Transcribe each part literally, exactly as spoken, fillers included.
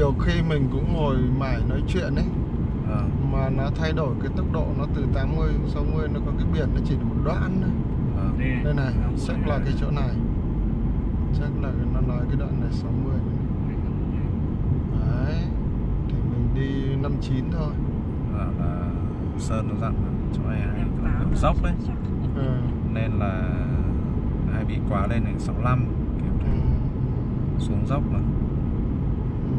nhiều khi mình cũng ngồi mải nói chuyện ấy, à. mà nó thay đổi cái tốc độ nó từ tám mươi đến sáu mươi, nó có cái biển nó chỉ là một đoạn thôi. À. Đây này, chắc là cái chỗ này, chắc là nó nói cái đoạn này sáu mươi. Đấy, thì mình đi năm chín thôi. Là, là Sơn nó dặn chỗ này hay có kiểu dốc đấy, Ừ. nên là hay bị quá lên đến sáu mươi lăm kiểu Ừ. xuống dốc mà. Ừ.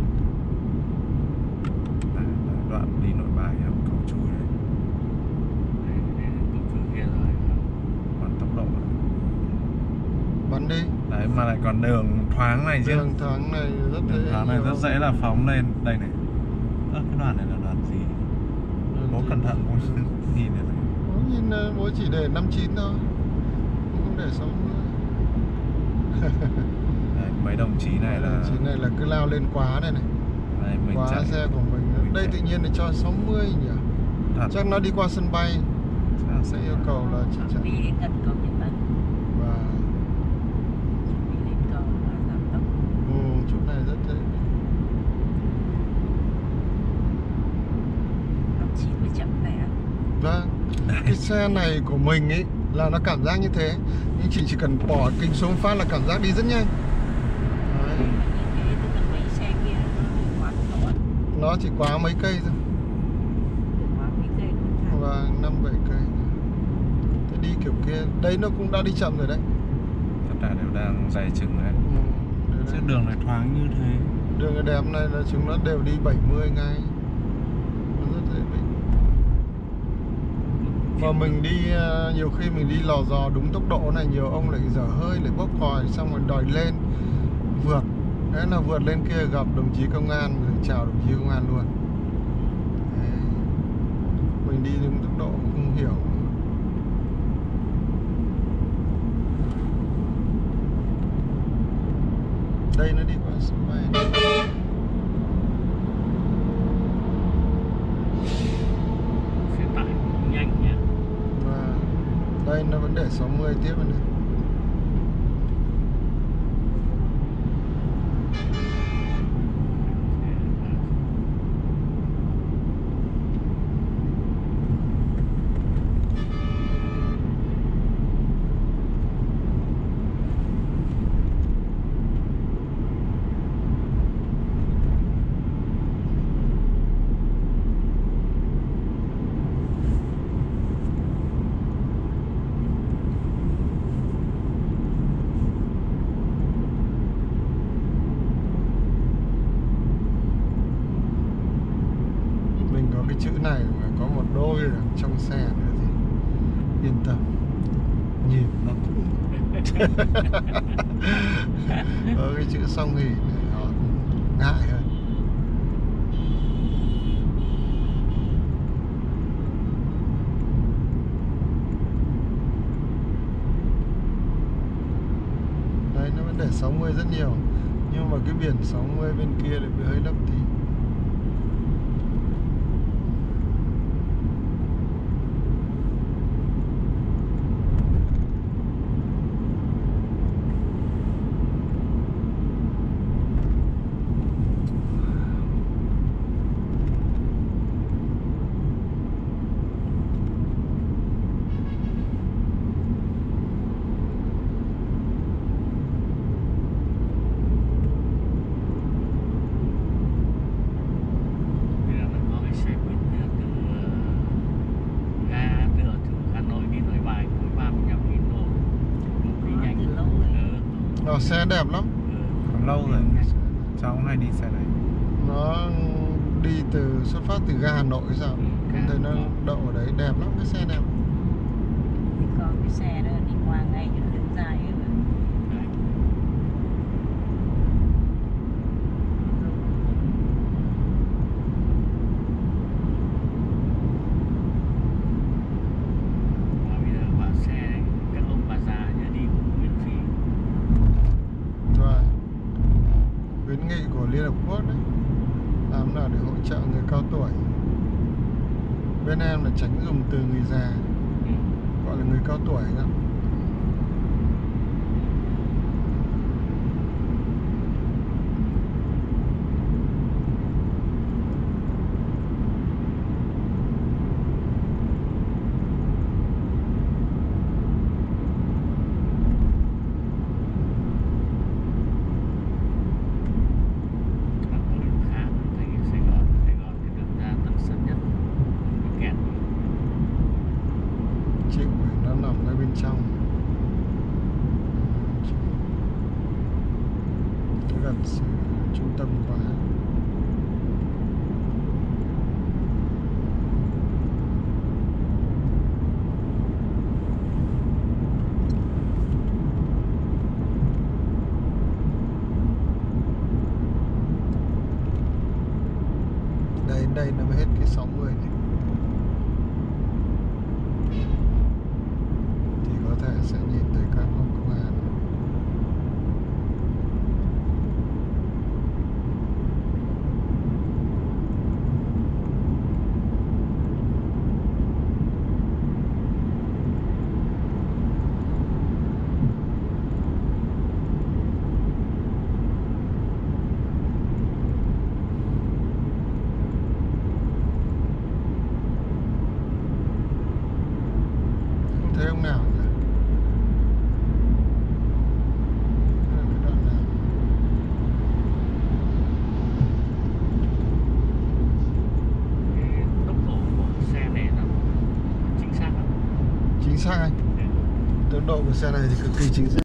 Đấy, đấy, đoạn đi Nội Bài em cầu chui đấy. Còn tốc độ này. Bắn đi. Đấy mà lại còn đường thoáng này chứ. Đường thoáng này rất Đường dễ. thoáng này rất dễ là phóng lên. Đây này. Ơ, cái đoạn này là đoạn gì? Bố cẩn thận bố nhìn này này. Bố nhìn bố chỉ để năm chín thôi, không để sáu mươi. Đấy, mấy đồng chí này là Đồng chí này là cứ lao lên quá này này. đây, mình Quá chạy. xe của mình. Mình Đây chạy. tự nhiên để cho sáu mươi nhỉ? Thật. Chắc nó đi qua sân bay. Chắc Sẽ yêu cầu là chỉ chậm. đi đến gần cầu Nhật Tân. Và Đi lên cầu là giảm tốc. ừ, chỗ này rất dễ. năm chín mới chậm lẻ. Vâng. Cái xe này của mình ấy là nó cảm giác như thế, nhưng chị chỉ cần bỏ kinh xuống phát là cảm giác đi rất nhanh. Đấy. Mà như thế tức là mấy xe kia nó quá tốc độ. Nó chỉ quá mấy cây thôi. Quá mấy cây cũng thẳng. Và năm bảy cây. Thế đi kiểu kia, đây nó cũng đã đi chậm rồi đấy. Tất cả đều đang dày chừng đấy. Ừ, đấy Chứ đấy. đường này thoáng như thế. Đường cái đẹp này là chúng nó đều đi bảy mươi ngay. Nó rất dễ bị. Mà mình đi uh, nhiều khi mình đi lò dò đúng tốc độ này, nhiều ông lại dở hơi lại bốc còi xong rồi đòi lên vượt. Thế là vượt lên kia gặp đồng chí công an rồi chào đồng chí công an luôn. Đấy. Mình đi đúng tốc độ cũng không hiểu. Đây nó đi qua sân bay. Xe tải nhanh nhé. Và đây nó vẫn để sáu mươi tiếp này. Chữ này mà có một đôi ở trong xe nữa thì yên tâm, nhìn nó cũng ở cái chữ song hỉ này họ ngại hơn. Đấy nó vẫn để sáu mươi rất nhiều, nhưng mà cái biển sáu mươi bên kia lại bị hơi lấp tí. Xe đẹp lắm. Còn lâu rồi cháu cũng hay đi xe này. Nó đi từ xuất phát từ ga Hà Nội sao em thấy nó đậu ở đấy, đẹp lắm, cái xe đẹp. Có cái xe đó đi qua ngay những đường dài ấy mà. Bây giờ bảo xe các ông bà già nhớ đi cũng miễn phí. Rồi, khuyến nghị của Liên Hợp Quốc đấy, làm nào để hỗ trợ người cao tuổi. Bên em là tránh dùng từ người già, Ừ. gọi là người cao tuổi đó. gần trung tâm quá. Đây đây nó mới hết cái sáu mươi này. Thì có thể sẽ nhìn thấy các ông công an. Thấy ông nào nhỉ? Đây là cái đoạn nào? Cái tốc độ của xe này nó chính xác không? Chính xác anh. Tốc độ của xe này thì cực kỳ chính xác.